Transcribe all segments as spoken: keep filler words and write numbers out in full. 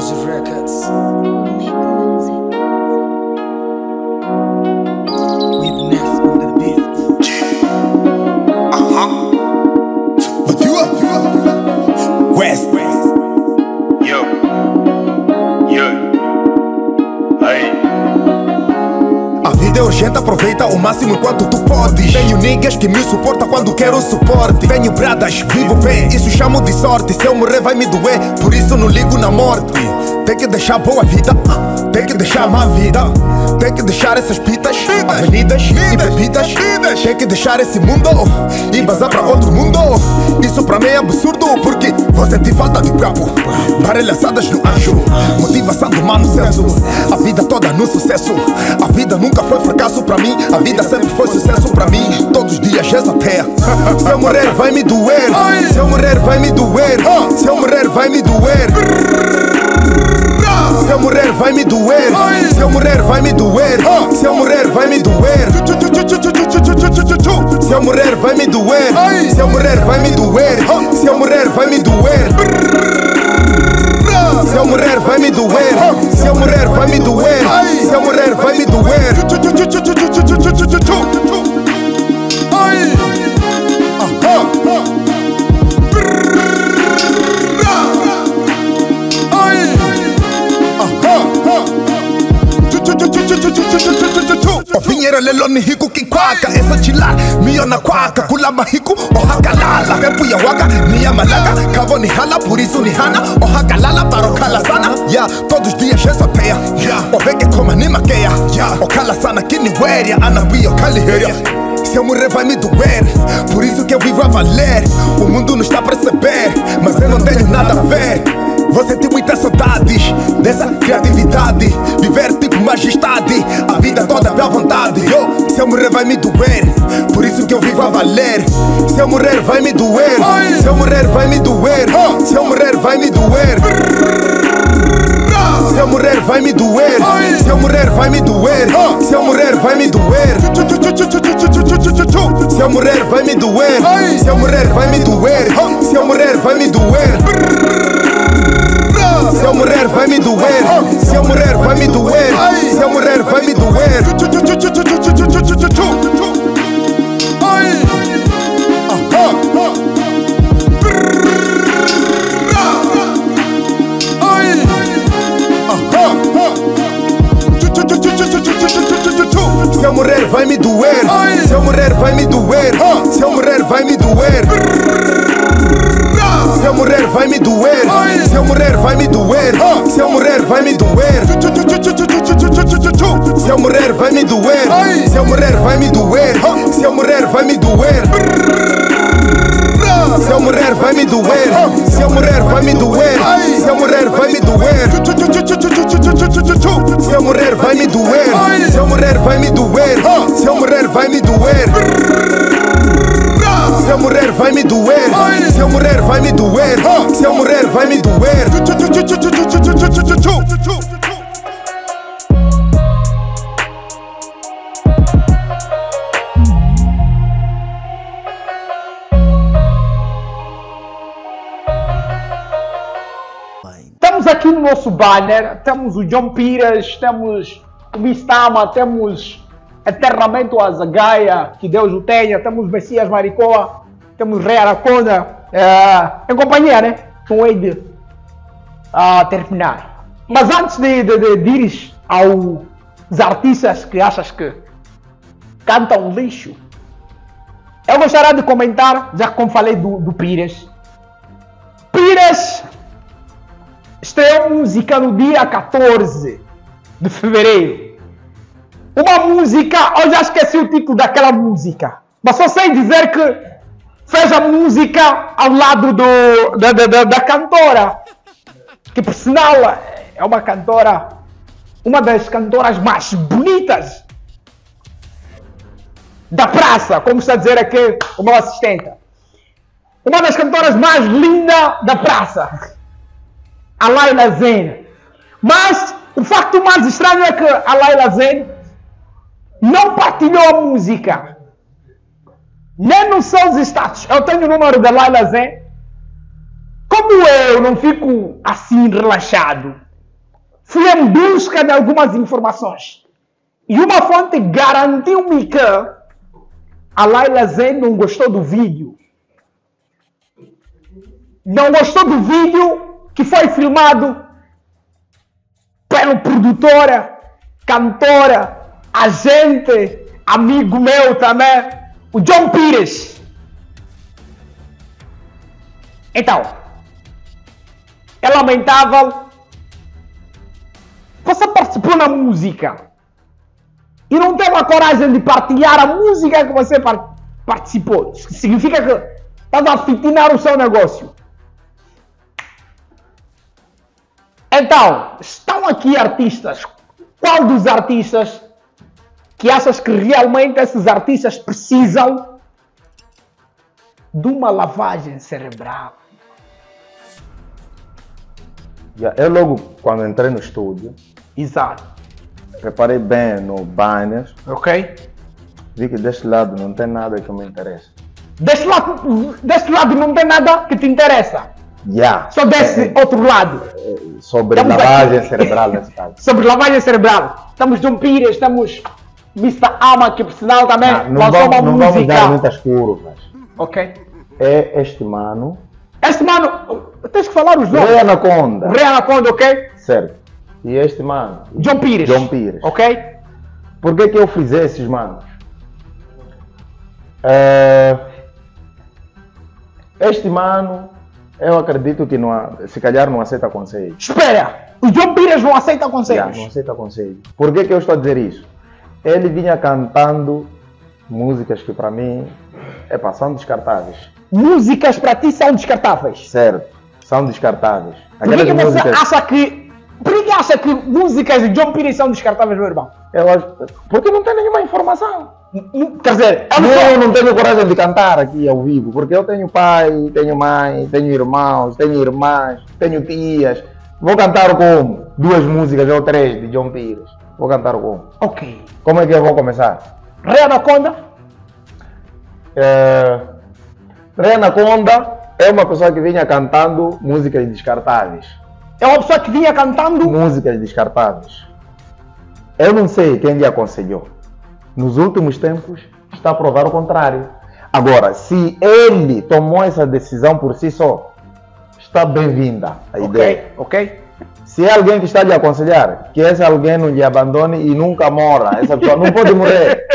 Fuji Records. Make music. With Ness on the beat. Uh-huh. But you up, you up. West, West. Yo. Yo. Aí. A vida é urgente, aproveita ao máximo enquanto tu podes. Tenho niggas que me suportam quando quero suporte. Tenho bradas, vivo bem, isso chamo de sorte. Se eu morrer vai me doer, por isso não ligo na morte. Tem que deixar boa vida, tem que deixar má vida. Tem que deixar essas pitas, avenidas e bebidas. Tem que deixar esse mundo e vazar pra outro mundo. Isso pra mim é absurdo, porque vou sentir falta de brabo. Barelhaçadas no anjo, motivação do mano senso. A vida toda no sucesso, a vida nunca foi fracasso pra mim. A vida sempre foi sucesso pra mim. Todos os dias reza até. Se eu morrer vai me doer, se eu morrer vai me doer, se eu morrer vai me doer. Se eu morrer vai me doer, se eu morrer vai me doer, se eu morrer vai me doer. Se eu morrer vai me doer, se eu morrer vai me doer, se eu morrer vai me doer. Se eu morrer vai me doer, se eu morrer vai me doer, se eu morrer vai me doer. O Pinheiro lelo ni hiku kikwaka. Esa chilar, mio na kwaka. Kula mahiku, o hakalala. Pepu ya waka, ni ya malaga. Kavo ni hala, por isso ni hana. O hakalala, para o kalasana. Yeah, todos os dias essa teia. Yeah, o vege como ni maqueia. Yeah, o kalasana que ni weria. Anabi o caliheria. Se eu morrer vai me doer, por isso que eu vivo a valer. O mundo não está a perceber, mas eu não tenho nada a ver. Vou sentir muitas saudades dessa criatividade. Viver tipo majestade, a vida toda pela vontade. Yo, se eu morrer vai me doer, por isso que eu vivo a valer. Se eu morrer vai me doer, se eu morrer vai me doer, se eu morrer vai me doer. Se eu morrer vai me doer, se eu morrer vai me doer, se eu morrer vai me doer. Se eu morrer vai me doer, se eu morrer vai me doer, se eu morrer vai me doer. Se eu morrer vai me doer, se eu morrer vai me doer, se eu morrer vai me doer. Se eu morrer vai me doer, se eu morrer vai me doer, se eu morrer vai me doer. Se eu morrer vai me doer, se eu morrer vai me doer, se eu morrer vai me doer. Se eu morrer vai me doer, se eu morrer vai me doer, se eu morrer vai me doer. Se eu morrer vai me doer, se eu morrer vai me doer, se eu morrer vai me doer. Se eu morrer vai me doer, se eu morrer vai me doer, se eu morrer vai me doer. Se eu morrer vai me doer, se eu morrer vai me doer, se eu morrer vai me doer. Temos aqui no nosso banner, temos o John Pires, temos o Mistama, temos eternamente o Azagaia, que Deus o tenha, temos o Messias Maricoa, temos o Rei Araconda, é, em companhia, né? Com o Eide a terminar. Mas antes de, de, de, de ires aos artistas que achas que cantam lixo, eu gostaria de comentar, já que como falei do, do Pires. Pires estreou música no dia quatorze de fevereiro. Uma música, eu já esqueci o título daquela música, mas só sei dizer que fez a música ao lado do, da, da, da cantora, que por sinal é uma cantora, uma das cantoras mais bonitas da praça, como está a dizer aqui o meu assistente. Uma das cantoras mais lindas da praça, a Laila Zen. Mas o facto mais estranho é que a Laila Zen não partilhou a música, nem nos seus status. Eu tenho o número da Laila Zen. Como eu não fico assim relaxado fui em busca de algumas informações. E uma fonte garantiu-me que a Laila Zen não gostou do vídeo. Não gostou do vídeo que foi filmado pelo produtora, cantora, agente, amigo meu também, o John Pires. Então, é lamentável. Você participou na música e não teve a coragem de partilhar a música que você par participou. Significa que estás a fitinar o seu negócio. Então, estão aqui artistas. Qual dos artistas que achas que realmente esses artistas precisam de uma lavagem cerebral? Eu logo, quando entrei no estúdio, Exato. reparei bem no banner, Ok? vi que deste lado não tem nada que me interessa. Deste lado, deste lado não tem nada que te interessa. Yeah. Só desse É, outro lado. é, sobre Estamos lavagem aqui. cerebral nesse caso. Sobre lavagem cerebral. Estamos John Pires, estamos mister Ama, que por sinal também Não, não lançou vamos, uma não vamos música. dar muitas curvas. Ok? É este mano, Este mano, tens que falar os nomes. Rei Anaconda, Rei Anaconda, ok? certo? E este mano, John Pires. John Pires. Ok? Por que que eu fiz esses manos? É, Este mano, eu acredito que não, há- se calhar não aceita conselho. Espera, o John Pires não aceita Yeah, conselhos. não aceita conselho. Por que que eu estou a dizer isso? Ele vinha cantando músicas que para mim epa, são descartáveis. Músicas para ti são descartáveis. Certo, são descartáveis. Por que, Aquelas que você músicas, acha que... Por que, que acha que músicas de John Pires são descartáveis, meu irmão? eu acho, porque não tem nenhuma informação. Quer dizer, eu não Eu sou... não tenho coragem de cantar aqui ao vivo, porque eu tenho pai, tenho mãe, tenho irmãos, tenho irmãs, tenho tias. Vou cantar como? Duas músicas ou três de John Pires. Vou cantar como? Ok. Como é que eu vou começar? Rei Anaconda? É... Rei Anaconda é uma pessoa que vinha cantando músicas descartáveis. É uma pessoa que vinha cantando... Músicas descartáveis. Eu não sei quem lhe aconselhou. Nos últimos tempos está a provar o contrário. Agora, se ele tomou essa decisão por si só, está bem-vinda a ideia. Ok, ok. Se é alguém que está a lhe aconselhar, que esse alguém não lhe abandone e nunca morra. Essa pessoa não pode morrer.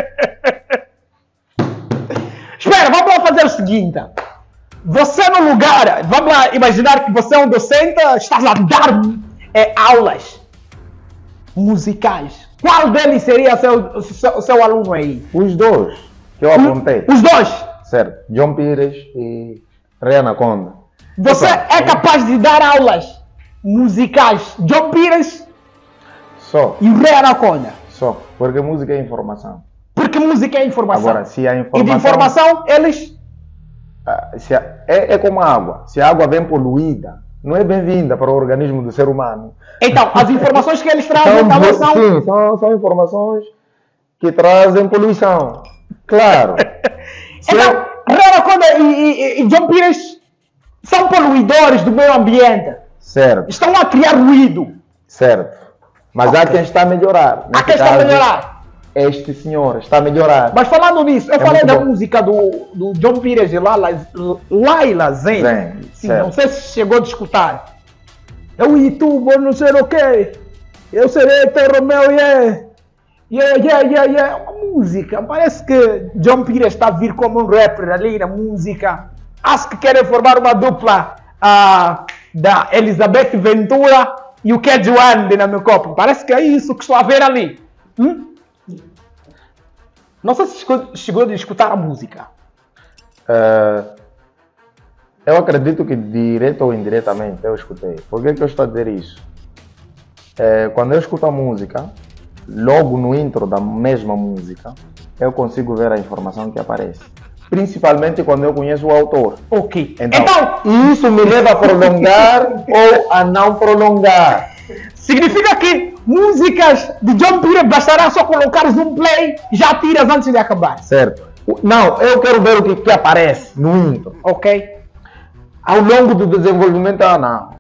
Espera, vamos lá fazer o seguinte. Você no lugar, vamos lá imaginar que você é um docente, estás a dar é, aulas musicais. Qual deles seria seu, o seu, o seu aluno aí? Os dois que eu apontei. Os dois. Certo. John Pires e Rei Anaconda. Você Opa, é capaz de dar aulas musicais John Pires Só, e Rei Anaconda. só. Porque música é informação. Porque música é informação. Agora, se a E de informação... informação, eles... Ah, se a- é, é como a água. Se a água vem poluída, não é bem-vinda para o organismo do ser humano. Então, as informações que eles trazem também são... sim, são, são informações que trazem poluição. Claro. Se Então, eu- Rei Anaconda e, e, e John Pires são poluidores do meio ambiente. Certo, Estão a criar ruído. certo. Mas há quem está a melhorar. Há Nesse quem está a caso, melhorar. Este senhor está a melhorar. Mas falando nisso, eu É falei muito da bom. música do, do John Pires e Laila, Laila Zen. Zen, Sim, certo. não sei se chegou a escutar. Eu YouTube, não sei o quê. Eu serei teu Romeu, yeah. Yeah, yeah, yeah, yeah. É uma música. Parece que John Pires está a vir como um rapper ali na música. Acho que querem formar uma dupla ah, da Elizabeth Ventura e o Kedge One na meu copo. Parece que é isso que estou a ver ali. Hum? Não sei se chegou, chegou a escutar a música. Eh, eu acredito que direto ou indiretamente eu escutei. Por que que eu estou a dizer isso? Eh, quando eu escuto a música, logo no intro da mesma música, eu consigo ver a informação que aparece. Principalmente quando eu conheço o autor. Ok. Então, Então, isso me leva a prolongar ou a não prolongar. significa que músicas de John Pires bastará só colocares um play e já tiras antes de acabar. Certo? Não, eu quero ver o que, que aparece no intro. Ok? Ao longo do desenvolvimento, ah não.